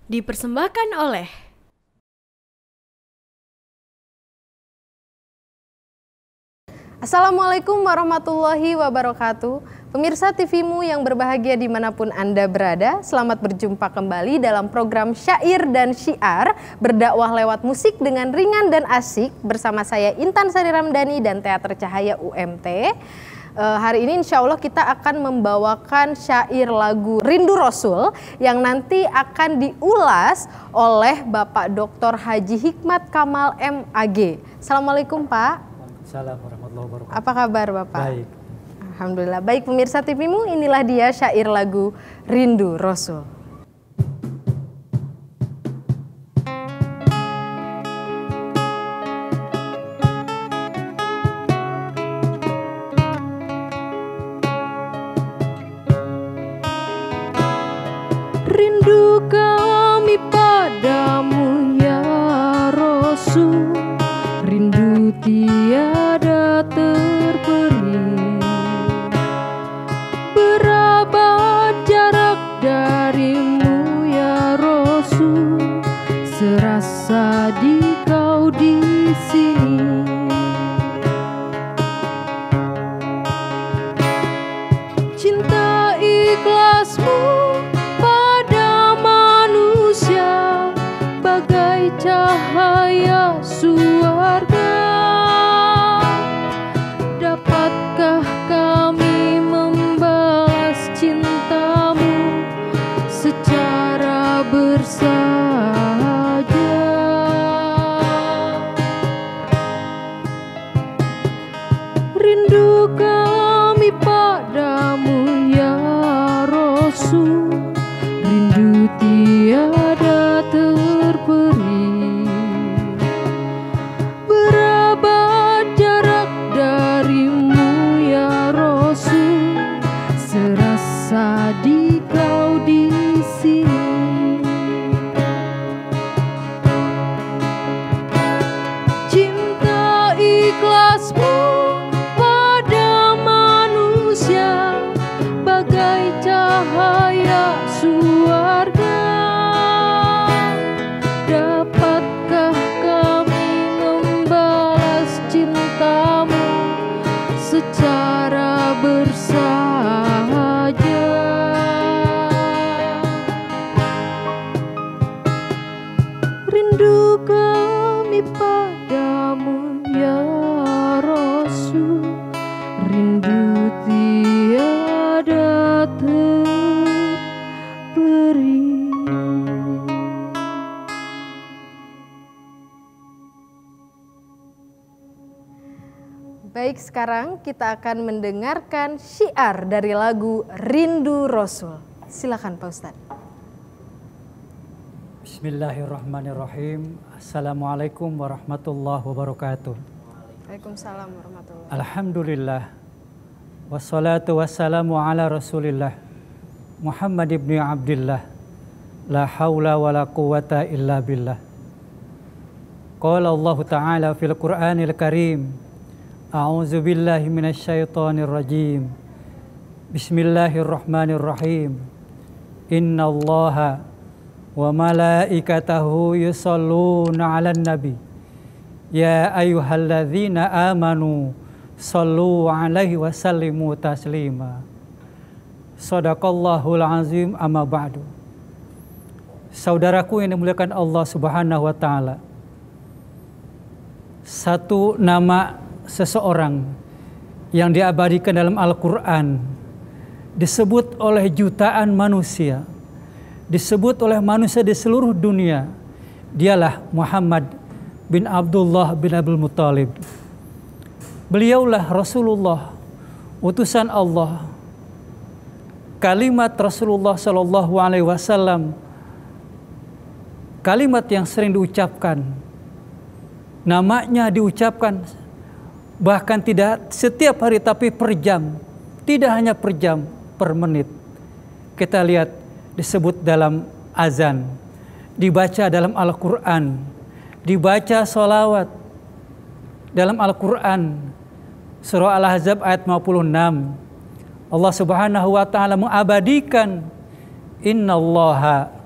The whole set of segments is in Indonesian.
Dipersembahkan oleh Assalamualaikum warahmatullahi wabarakatuh. Pemirsa TVmu yang berbahagia dimanapun Anda berada, selamat berjumpa kembali dalam program Syair dan Syiar, berdakwah lewat musik dengan ringan dan asik bersama saya Intan Sari Ramdhani dan Teater Cahaya UMT. Hari ini insya Allah kita akan membawakan syair lagu Rindu Rasul yang nanti akan diulas oleh Bapak Dr. Haji Hikmat Kamal MAG. Assalamualaikum Pak. Assalamualaikum warahmatullahi wabarakatuh. Apa kabar Bapak? Baik. Alhamdulillah. Baik pemirsa TVmu, inilah dia syair lagu Rindu Rasul. Rindu kami padamu ya Rasul, rindu tiada terperi. Berapa jarak darimu ya Rasul, serasa di kau di sini. Cinta ikhlasmu pada manusia bagai cahaya surga. Dapatkah kami membalas cintamu secara bersahaja? Rindu kami padamu ya Rasul, rindu tiada terperi. Berapa jarak darimu ya Rasul, serasa di kau di sini. Cinta ikhlasmu pada manusia bagai cahaya surga. Dapatkah kami membalas cintamu secara bersahaja? Rindu kami padamu ya Rasul, rindu tiada terperi. Baik, sekarang kita akan mendengarkan syiar dari lagu Rindu Rasul. Silakan Pak Ustadz. Bismillahirrahmanirrahim. Assalamualaikum warahmatullahi wabarakatuh. Waalaikumsalam warahmatullahi. Alhamdulillah. Wassalatu wassalamu ala Rasulillah Muhammad ibn Abdillah. La hawla wa la quwata illa billah. Qala Allah Ta'ala fil Qur'anil Karim. A'udzu billahi minasyaitonir rajim. Bismillahirrahmanirrahim. Innallaha wa malaikatahu yusholluna 'alan nabi. Ya ayyuhalladzina amanu shallu 'alaihi wa sallimu taslima. Shadaqallahul azim, amma ba'du. Saudaraku yang dimuliakan Allah Subhanahu wa taala. Satu nama seseorang yang diabadikan dalam Al-Quran, disebut oleh jutaan manusia, disebut oleh manusia di seluruh dunia, dialah Muhammad bin Abdullah bin Abdul Muttalib. Beliaulah Rasulullah, utusan Allah. Kalimat Rasulullah Shallallahu Alaihi Wasallam, kalimat yang sering diucapkan, namanya diucapkan bahkan tidak setiap hari tapi per jam, tidak hanya per jam, per menit. Kita lihat disebut dalam azan, dibaca dalam Al-Quran, dibaca sholawat dalam Al-Quran. Surah Al-Ahzab ayat 56, Allah Subhanahu wa ta'ala mengabadikan innallaha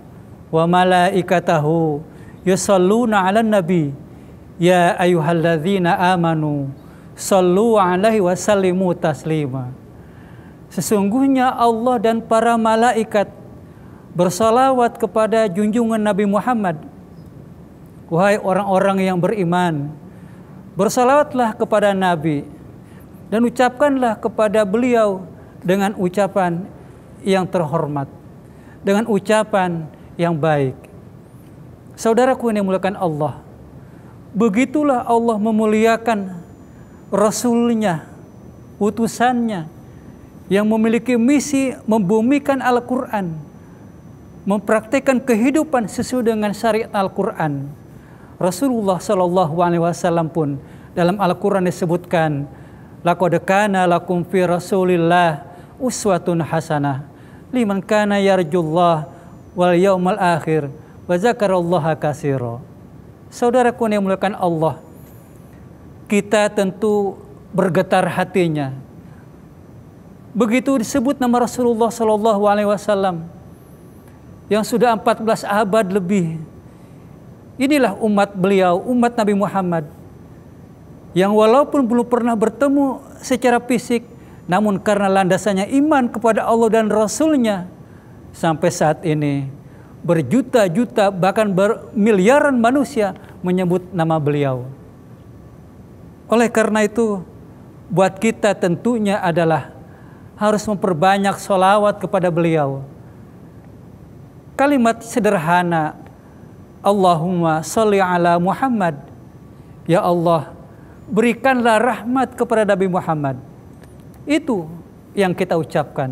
wa malaikatahu yusalluna 'alan nabi ya ayyuhalladzina amanu sallu 'alaihi wa sallimu taslima. Sesungguhnya Allah dan para malaikat bersalawat kepada junjungan Nabi Muhammad. Wahai orang-orang yang beriman, bersalawatlah kepada Nabi dan ucapkanlah kepada beliau dengan ucapan yang terhormat, dengan ucapan yang baik. Saudaraku yang dimuliakan Allah, begitulah Allah memuliakan Rasulnya, utusannya, yang memiliki misi membumikan Al-Quran, mempraktikkan kehidupan sesuai dengan syariat Al-Quran. Rasulullah SAW pun dalam Al-Quran disebutkan, laqad kana lakum fi Rasulillah uswatun hasanah liman kana yarjullah wal yaumal akhir wa zakarallaha katsira. Saudaraku yang dimuliakan Allah, kita tentu bergetar hatinya. Begitu disebut nama Rasulullah SAW yang sudah 14 abad lebih. Inilah umat beliau, umat Nabi Muhammad, yang walaupun belum pernah bertemu secara fisik, namun karena landasannya iman kepada Allah dan Rasulnya, sampai saat ini berjuta-juta bahkan bermiliaran manusia menyebut nama beliau. Oleh karena itu, buat kita tentunya adalah harus memperbanyak sholawat kepada beliau. Kalimat sederhana, Allahumma sholli ala Muhammad. Ya Allah, berikanlah rahmat kepada Nabi Muhammad. Itu yang kita ucapkan.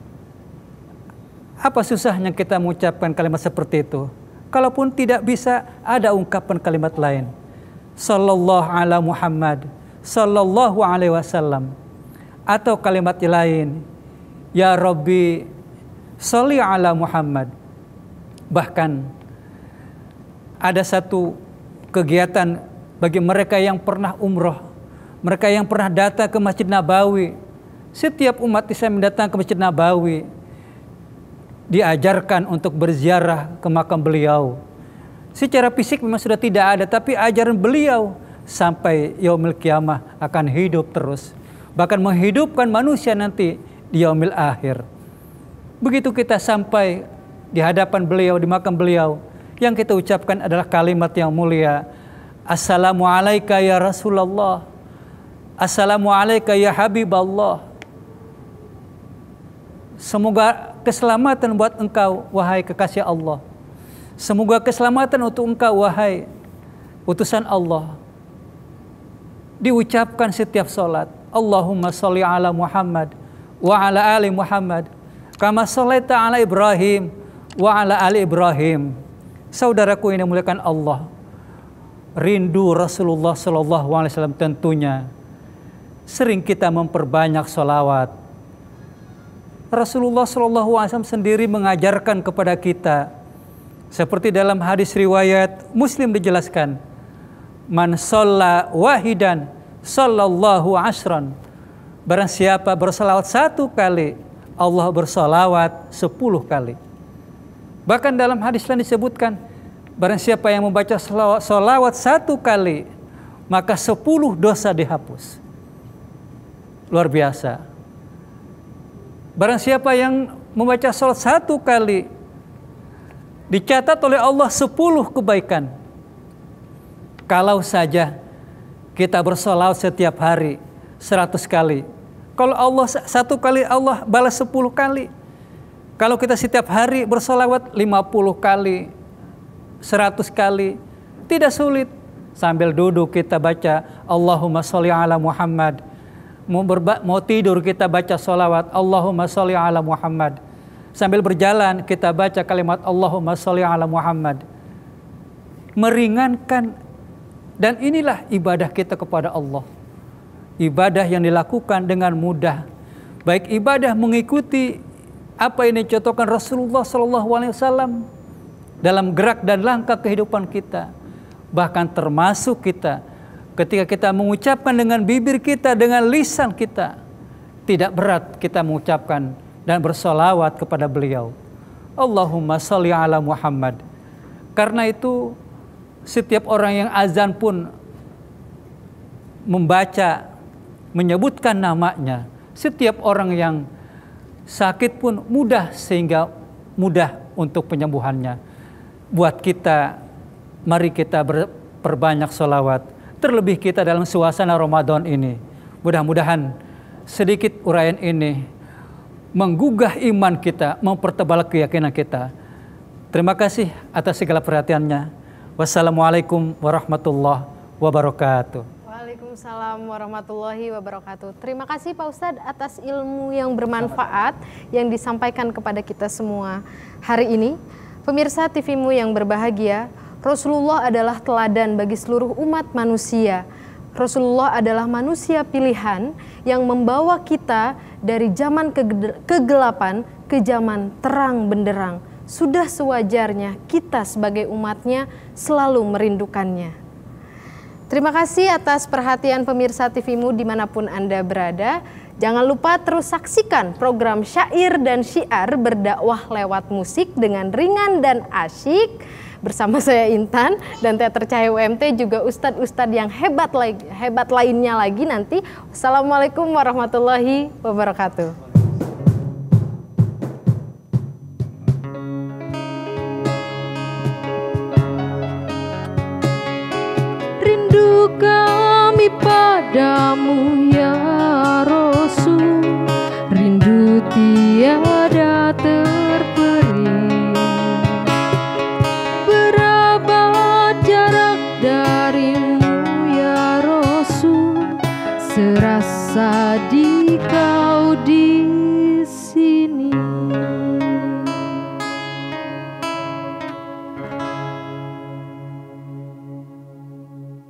Apa susahnya kita mengucapkan kalimat seperti itu? Kalaupun tidak bisa, ada ungkapan kalimat lain. Sallallahu ala Muhammad, sallallahu alaihi wasallam. Atau kalimat lain, ya Rabbi sholli ala Muhammad. Bahkan ada satu kegiatan bagi mereka yang pernah umroh, mereka yang pernah datang ke Masjid Nabawi. Setiap umat Islam datang ke Masjid Nabawi diajarkan untuk berziarah ke makam beliau. Secara fisik memang sudah tidak ada, tapi ajaran beliau sampai yaumil qiyamah akan hidup terus. Bahkan menghidupkan manusia nanti di yaumil akhir. Begitu kita sampai di hadapan beliau, di makam beliau, yang kita ucapkan adalah kalimat yang mulia. Assalamualaikum ya Rasulullah. Assalamualaikum ya Habiballah. Semoga keselamatan buat engkau, wahai kekasih Allah. Semoga keselamatan untuk engkau, wahai utusan Allah. Diucapkan setiap salat. Allahumma sholli ala Muhammad wa ala ali Muhammad kama shallaita ala Ibrahim wa ala ali Ibrahim. Saudaraku yang dimuliakan Allah, rindu Rasulullah SAW tentunya sering kita memperbanyak sholawat. Rasulullah SAW sendiri mengajarkan kepada kita, seperti dalam hadis riwayat Muslim dijelaskan, man sholla wahidan sallallahu ashran. Barang siapa bersalawat 1 kali, Allah bersalawat 10 kali. Bahkan dalam hadis lain disebutkan, barang siapa yang membaca salawat 1 kali, maka 10 dosa dihapus. Luar biasa. Barang siapa yang membaca salawat 1 kali, dicatat oleh Allah 10 kebaikan. Kalau saja kita bersolawat setiap hari 100 kali. Kalau Allah 1 kali, Allah balas 10 kali. Kalau kita setiap hari bersolawat 50 kali, 100 kali, tidak sulit. Sambil duduk kita baca Allahumma sholli ala Muhammad. Mau tidur kita baca solawat Allahumma sholli ala Muhammad. Sambil berjalan kita baca kalimat Allahumma sholli ala Muhammad. Meringankan. Dan inilah ibadah kita kepada Allah. Ibadah yang dilakukan dengan mudah. Baik ibadah mengikuti apa yang dicontohkan Rasulullah SAW dalam gerak dan langkah kehidupan kita. Bahkan termasuk kita ketika kita mengucapkan dengan bibir kita, dengan lisan kita, tidak berat kita mengucapkan dan bersolawat kepada beliau. Allahumma sholli ala Muhammad. Karena itu setiap orang yang azan pun membaca, menyebutkan namanya. Setiap orang yang sakit pun mudah, sehingga mudah untuk penyembuhannya. Buat kita, mari kita berbanyak sholawat. Terlebih kita dalam suasana Ramadan ini. Mudah-mudahan sedikit uraian ini menggugah iman kita, mempertebal keyakinan kita. Terima kasih atas segala perhatiannya. Wassalamualaikum warahmatullahi wabarakatuh. Waalaikumsalam warahmatullahi wabarakatuh. Terima kasih Pak Ustadz atas ilmu yang bermanfaat yang disampaikan kepada kita semua hari ini. Pemirsa TV-mu yang berbahagia, Rasulullah adalah teladan bagi seluruh umat manusia. Rasulullah adalah manusia pilihan yang membawa kita dari zaman kegelapan ke zaman terang benderang. Sudah sewajarnya kita sebagai umatnya selalu merindukannya. Terima kasih atas perhatian pemirsa TV-mu dimanapun Anda berada. Jangan lupa terus saksikan program Syair dan Syiar berdakwah lewat musik dengan ringan dan asyik. Bersama saya Intan dan Teater Cahaya UMT, juga ustadz-ustadz yang hebat lainnya lagi nanti. Wassalamualaikum warahmatullahi wabarakatuh. Rindu kami padamu ya Rasul, rindu tiada terperi. Berapa jarak darimu ya Rasul, serasa di